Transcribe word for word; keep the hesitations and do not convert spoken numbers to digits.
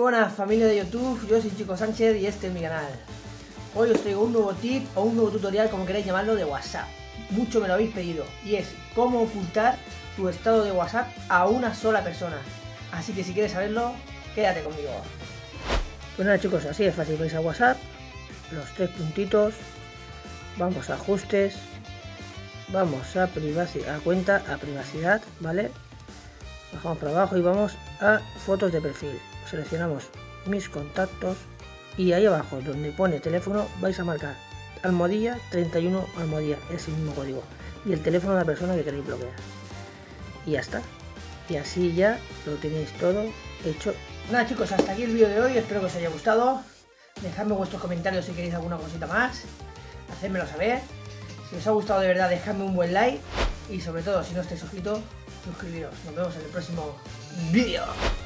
buenas familia de YouTube, yo soy Chico Sánchez y este es mi canal. Hoy os traigo un nuevo tip o un nuevo tutorial, como queráis llamarlo, de WhatsApp. Mucho me lo habéis pedido y es cómo ocultar tu estado de WhatsApp a una sola persona. Así que si quieres saberlo, quédate conmigo. Pues nada chicos, así de fácil, vais a WhatsApp, los tres puntitos, vamos a ajustes, vamos a privacidad, a cuenta, a privacidad, ¿vale? Bajamos para abajo y vamos a fotos de perfil. Seleccionamos mis contactos y ahí abajo donde pone teléfono vais a marcar almohadilla treinta y uno almohadilla, es el mismo código, y el teléfono de la persona que queréis bloquear. Y ya está. Y así ya lo tenéis todo hecho. Nada chicos, hasta aquí el vídeo de hoy, espero que os haya gustado. Dejadme vuestros comentarios si queréis alguna cosita más, hacedmelo saber. Si os ha gustado de verdad, dejadme un buen like y sobre todo si no estáis suscritos, suscribiros. Nos vemos en el próximo vídeo.